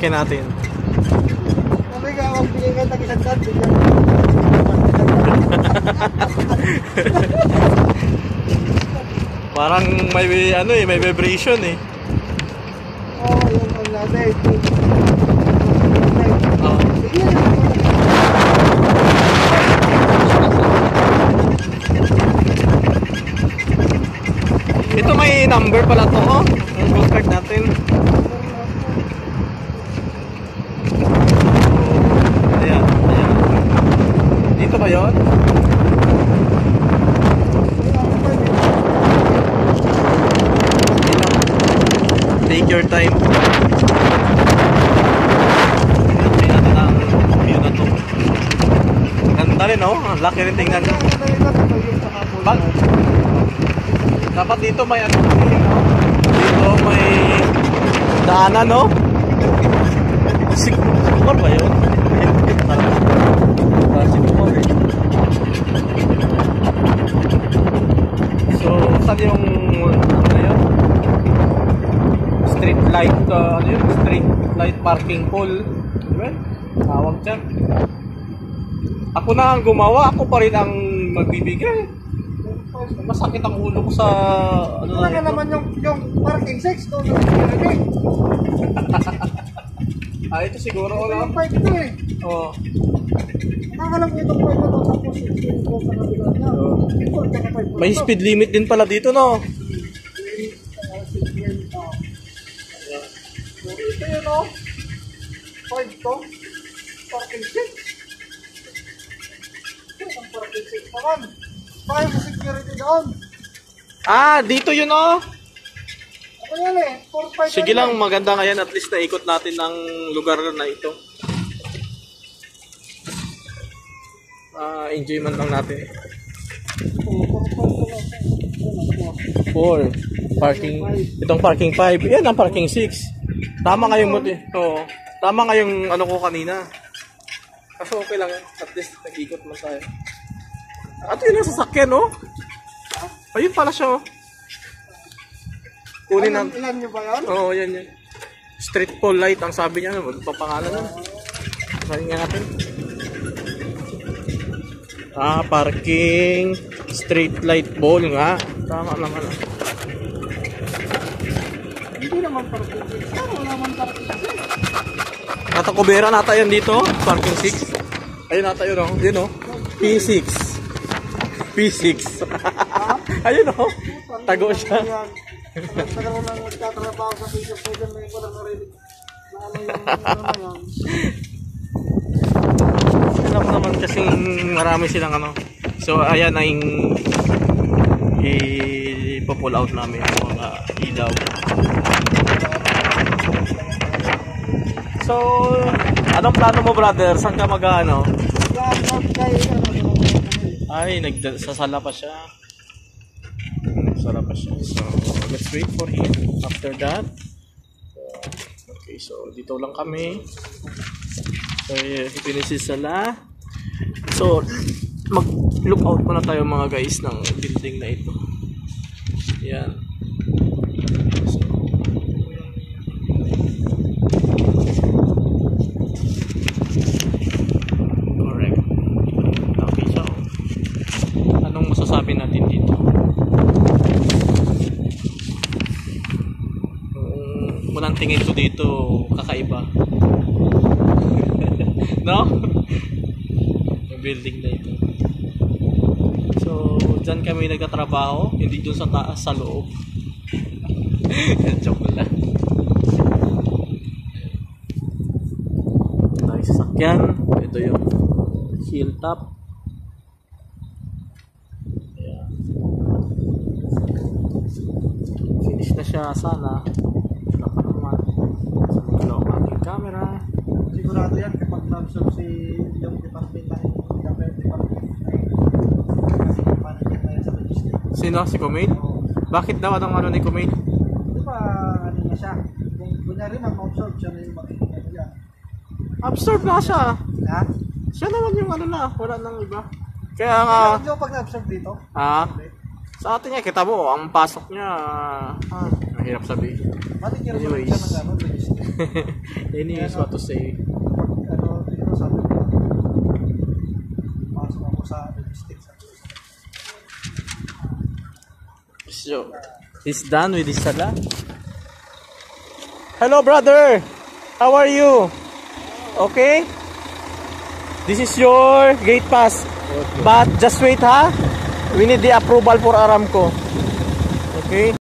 sasakyan natin. Sabi ka, ang bigay ka tag-isang Parang may ano eh, may vibration eh. Oo, yung ang natin. Oh. Ito may number pala to, oh. Yung gold card natin. Ayan, ayan. Dito ba yun? Take your time. Tingnan natin ang view na to. Ganda rin, oh. Ang laki rin tingnan. Dapat dito may ano. Dito may daanan, no? Siguro ba yun? Siguro eh. So, saan yung ano yun? Street light, ano yun? Street light parking pole. Diba? Tawag dyan. Ako na ang gumawa, ako pa rin ang magbibigay. Masakit ang ulo ko sa ano na ito. Naman yung parking 6 to. Ito siguro Ito wala. yung part ito eh. Oo. Nakakalang ko itong part na to. Tapos ito sa kabila niya. May speed limit din pala dito, no? Ito yun o. Part to. Parking 6. Ito ang parking 6 naman. Bakit yung security doon? Dito yun, oh. Ako yan eh. 4-5 Sige lang, maganda nga yan. At least naikot natin ang lugar na ito. Enjoy man lang natin. 4. Parking. Itong parking 5. Yan ang parking 6. Tama nga yung Oo. Tama nga yung ano ko kanina. Kaso okay lang yan. At least nag-ikot mo tayo. At yun ang sasakyan, no? Ayun pala siya, oh. Kunin ang... Ilan nyo ba yan? Oo, yan yan. Street pole light ang sabi niya. Ano pa pangalan nun? Sabi nga natin. Parking street light pole nga. Tama naman. Hindi naman parking 6. Wala naman parking 6. Natakubera nata yan dito. Parking 6. Ayun nata yun, oh. Yun, oh. P6. P6. Ayun, oh. Tago siya. Tagal ko nang magtatrabaho sa video po dyan. May ko lang narinig. Na ano yung Alam naman kasing marami silang ano. So ayan na yung i-pull out namin yung mga ilaw. So anong plano mo, brother? Saan ka mag-ano? Ay, nagsasala pa siya. Sala pa siya. So let's wait for him. After that, okay, so dito lang kami. So pinisisala. So mag-look out muna tayo mga guys ng building na ito. Yan. So, correct. Okay, so anong masasabi natin dito? Unang tingin ko dito kakaiba. No? Yung building na ito. So, dyan kami nagtatrabaho, hindi dun sa taas, sa loob. Joke lang. Tayo sasakyan. Ito yung hilltop. Ayan. Finish na siya sana. Naka naman. Sa mga ang aking camera. sigurado yan kapag na-absorb si yung department na department kasi paano niya tayo sa logistic. Sino? Si Kumail? Bakit daw? Anong ano ni Kumail? Di ba ano na siya? Kung kunyari ma-absorb siya na yung makikita niya. Absorb na siya. Ha? Siya naman yung ano na. Wala nang iba. Kaya nga... Hindi mo pag na-absorb dito? Ha? Sa atin niya, kita mo, ang pasok niya. Mahirap sabihin. Matikir mo lang Anyways. siya ng ano, register. Anyways, what to say? Ano, dito sabi ko, pasok ako sa logistics. So, he's done with his sala. Hello, brother. How are you? Okay? This is your gate pass. But just wait, ha? We need the approval for Aramco. Okay?